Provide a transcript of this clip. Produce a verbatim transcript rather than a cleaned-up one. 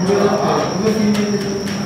これだって、この人間でしょ。